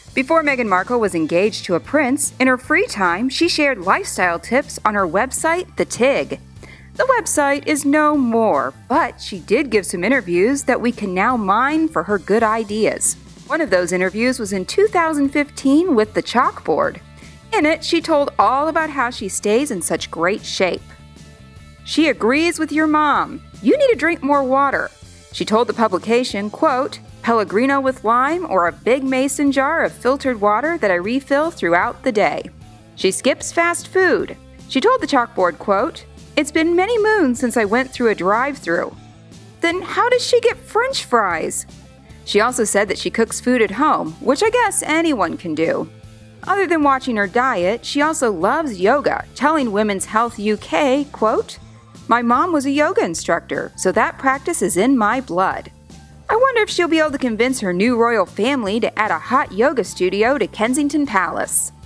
Before Meghan Markle was engaged to a prince, in her free time, she shared lifestyle tips on her website, The Tig. The website is no more, but she did give some interviews that we can now mine for her good ideas. One of those interviews was in 2015 with The Chalkboard. In it, she told all about how she stays in such great shape. She agrees with your mom. You need to drink more water. She told the publication, quote, Pellegrino with lime or a big mason jar of filtered water that I refill throughout the day. She skips fast food. She told the Chalkboard, quote, It's been many moons since I went through a drive-thru. Then how does she get French fries? She also said that she cooks food at home, which I guess anyone can do. Other than watching her diet, she also loves yoga, telling Women's Health UK, quote, My mom was a yoga instructor, so that practice is in my blood. I wonder if she'll be able to convince her new royal family to add a hot yoga studio to Kensington Palace.